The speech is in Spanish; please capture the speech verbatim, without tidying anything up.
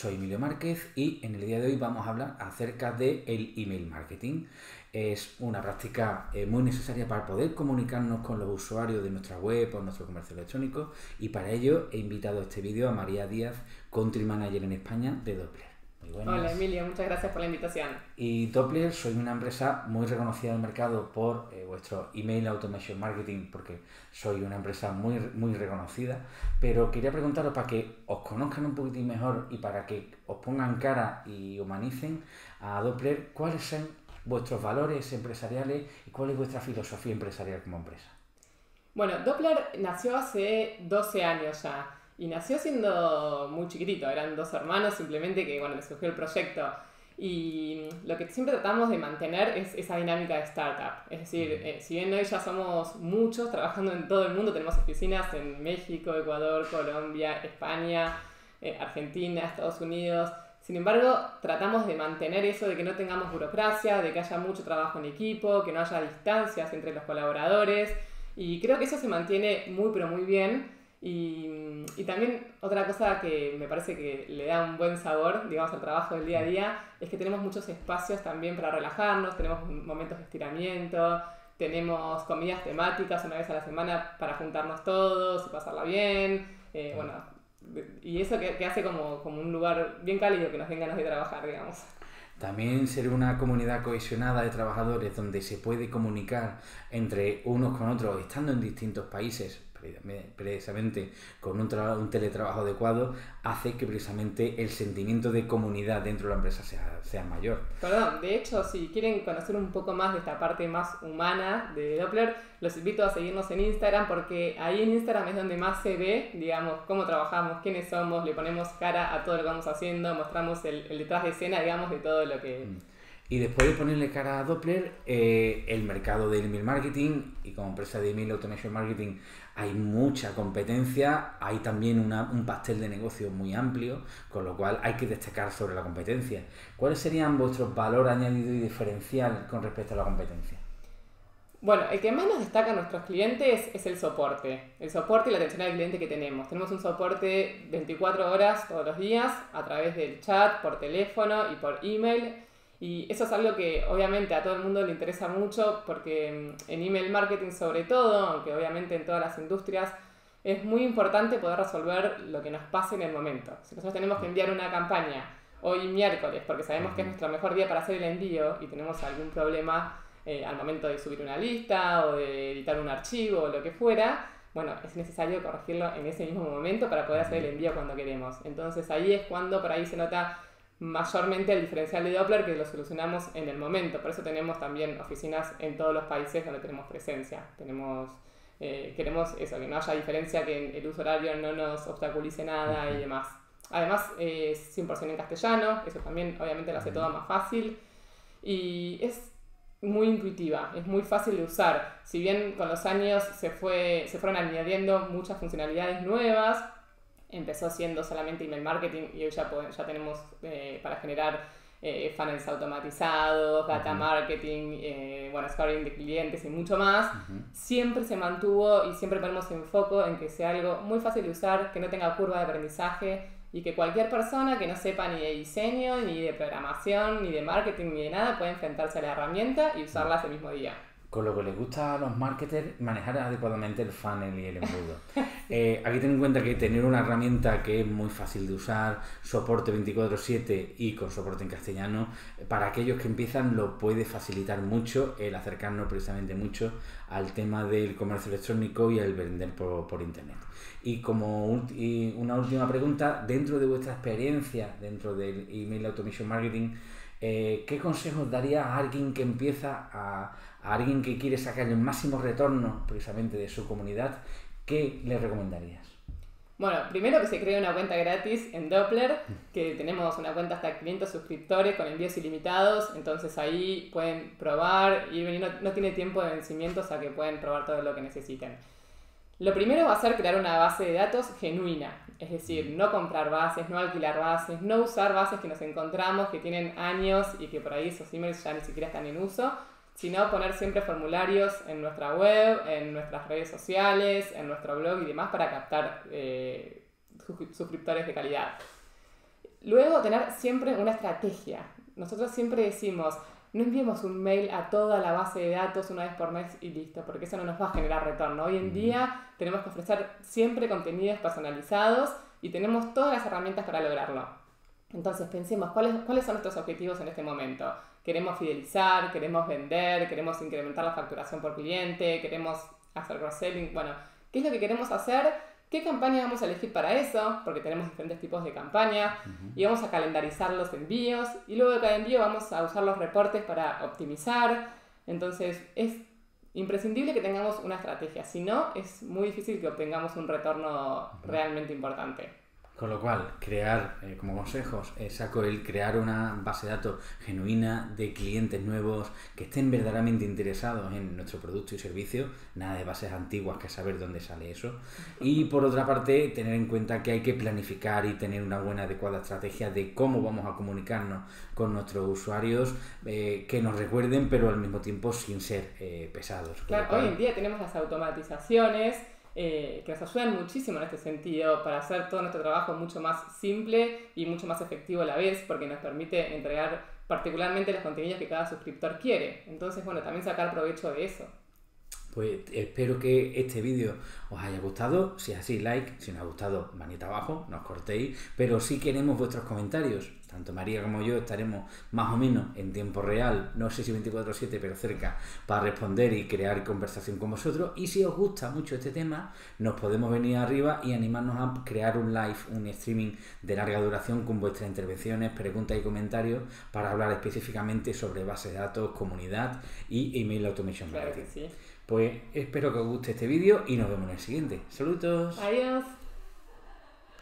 soy Emilio Márquez y en el día de hoy vamos a hablar acerca del email marketing. Es una práctica eh, muy necesaria para poder comunicarnos con los usuarios de nuestra web o nuestro comercio electrónico, y para ello he invitado a este vídeo a María Díaz, Country Manager en España de Doppler. Muy buenas. Hola Emilio, muchas gracias por la invitación. Y Doppler, soy una empresa muy reconocida en el mercado por eh, vuestro Email Automation Marketing, porque soy una empresa muy, muy reconocida, pero quería preguntaros para que os conozcan un poquitín mejor y para que os pongan cara y humanicen a Doppler, ¿cuáles son vuestros valores empresariales y cuál es vuestra filosofía empresarial como empresa? Bueno, Doppler nació hace doce años ya. Y nació siendo muy chiquitito, eran dos hermanos simplemente que, bueno, les surgió el proyecto. Y lo que siempre tratamos de mantener es esa dinámica de startup. Es decir, eh, si bien hoy ya somos muchos trabajando en todo el mundo, tenemos oficinas en México, Ecuador, Colombia, España, eh, Argentina, Estados Unidos. Sin embargo, tratamos de mantener eso de que no tengamos burocracia, de que haya mucho trabajo en equipo, que no haya distancias entre los colaboradores. Y creo que eso se mantiene muy, pero muy bien. Y, y también otra cosa que me parece que le da un buen sabor, digamos, al trabajo del día a día, es que tenemos muchos espacios también para relajarnos, tenemos momentos de estiramiento, tenemos comidas temáticas una vez a la semana para juntarnos todos y pasarla bien, eh, bueno, y eso que, que hace como, como un lugar bien cálido que nos den ganas de trabajar, digamos. También ser una comunidad cohesionada de trabajadores donde se puede comunicar entre unos con otros, estando en distintos países, precisamente con un, un teletrabajo adecuado, hace que precisamente el sentimiento de comunidad dentro de la empresa sea, sea mayor. Perdón, de hecho, si quieren conocer un poco más de esta parte más humana de Doppler, los invito a seguirnos en Instagram, porque ahí en Instagram es donde más se ve, digamos, cómo trabajamos, quiénes somos, le ponemos cara a todo lo que vamos haciendo, mostramos el, el detrás de escena, digamos, de todo lo que... Y después de ponerle cara a Doppler, eh, el mercado del email marketing, y como empresa de email automation marketing hay mucha competencia, hay también una, un pastel de negocios muy amplio, con lo cual hay que destacar sobre la competencia. ¿Cuáles serían vuestros valores añadidos y diferencial con respecto a la competencia? Bueno, el que más nos destaca a nuestros clientes es el soporte. El soporte y la atención al cliente que tenemos. Tenemos un soporte veinticuatro horas todos los días a través del chat, por teléfono y por email. Y eso es algo que obviamente a todo el mundo le interesa mucho, porque en email marketing sobre todo, aunque obviamente en todas las industrias, es muy importante poder resolver lo que nos pase en el momento. Si nosotros tenemos que enviar una campaña hoy miércoles porque sabemos que es nuestro mejor día para hacer el envío y tenemos algún problema eh, al momento de subir una lista o de editar un archivo o lo que fuera, bueno, es necesario corregirlo en ese mismo momento para poder hacer el envío cuando queremos. Entonces ahí es cuando por ahí se nota mayormente el diferencial de Doppler, que lo solucionamos en el momento. Por eso tenemos también oficinas en todos los países donde tenemos presencia. Tenemos, eh, queremos eso, que no haya diferencia, que el uso horario no nos obstaculice nada y demás. Además, es cien por ciento en castellano, eso también obviamente lo hace todo más fácil. Y es muy intuitiva, es muy fácil de usar. Si bien con los años se, fue, se fueron añadiendo muchas funcionalidades nuevas, empezó siendo solamente email marketing y hoy ya, podemos, ya tenemos eh, para generar eh, funnels automatizados, data uh-huh. marketing, eh, bueno, scoring de clientes y mucho más. Uh-huh. Siempre se mantuvo y siempre ponemos en foco en que sea algo muy fácil de usar, que no tenga curva de aprendizaje y que cualquier persona que no sepa ni de diseño, ni de programación, ni de marketing, ni de nada, pueda enfrentarse a la herramienta y usarla ese mismo día. Con lo que les gusta a los marketers, manejar adecuadamente el funnel y el embudo. eh, aquí ten en cuenta que tener una herramienta que es muy fácil de usar, soporte veinticuatro siete y con soporte en castellano, para aquellos que empiezan lo puede facilitar mucho el acercarnos precisamente mucho al tema del comercio electrónico y el vender por, por internet. Y como ulti- y una última pregunta, dentro de vuestra experiencia dentro del email automation marketing, Eh, ¿qué consejos daría a alguien que empieza, a, a alguien que quiere sacar el máximo retorno precisamente de su comunidad? ¿Qué le recomendarías? Bueno, primero que se cree una cuenta gratis en Doppler, que tenemos una cuenta hasta quinientos suscriptores con envíos ilimitados, entonces ahí pueden probar y no, no tiene tiempo de vencimiento, o sea que pueden probar todo lo que necesiten. Lo primero va a ser crear una base de datos genuina, es decir, no comprar bases, no alquilar bases, no usar bases que nos encontramos que tienen años y que por ahí esos emails ya ni siquiera están en uso, sino poner siempre formularios en nuestra web, en nuestras redes sociales, en nuestro blog y demás para captar eh, suscriptores de calidad. luego tener siempre una estrategia. Nosotros siempre decimos, no enviemos un mail a toda la base de datos una vez por mes y listo, porque eso no nos va a generar retorno. Hoy en día tenemos que ofrecer siempre contenidos personalizados y tenemos todas las herramientas para lograrlo. Entonces pensemos cuáles, cuáles son nuestros objetivos en este momento. Queremos fidelizar, queremos vender, queremos incrementar la facturación por cliente, queremos hacer cross-selling. Bueno, ¿qué es lo que queremos hacer? ¿Qué campaña vamos a elegir para eso? Porque tenemos diferentes tipos de campaña. Uh-huh. Y vamos a calendarizar los envíos. Y luego de cada envío vamos a usar los reportes para optimizar. Entonces es imprescindible que tengamos una estrategia. Si no, es muy difícil que obtengamos un retorno uh-huh. realmente importante. Con lo cual, crear, eh, como consejos, eh, saco el crear una base de datos genuina de clientes nuevos que estén verdaderamente interesados en nuestro producto y servicio, nada de bases antiguas que saber dónde sale eso. Y por otra parte, tener en cuenta que hay que planificar y tener una buena, adecuada estrategia de cómo vamos a comunicarnos con nuestros usuarios, eh, que nos recuerden, pero al mismo tiempo sin ser eh, pesados. Claro, cual... hoy en día tenemos las automatizaciones, Eh, que nos ayudan muchísimo en este sentido para hacer todo nuestro trabajo mucho más simple y mucho más efectivo a la vez, porque nos permite entregar particularmente los contenidos que cada suscriptor quiere. Entonces, bueno, también sacar provecho de eso. Pues espero que este vídeo os haya gustado. Si es así, like. Si os ha gustado, manita abajo, no os cortéis. Pero sí queremos vuestros comentarios. Tanto María como yo estaremos más o menos en tiempo real, no sé si veinticuatro siete, pero cerca, para responder y crear conversación con vosotros. Y si os gusta mucho este tema, nos podemos venir arriba y animarnos a crear un live, un streaming de larga duración con vuestras intervenciones, preguntas y comentarios para hablar específicamente sobre bases de datos, comunidad y email automation marketing. Claro que sí. Pues espero que os guste este vídeo y nos vemos en el siguiente. ¡Saludos! Adiós.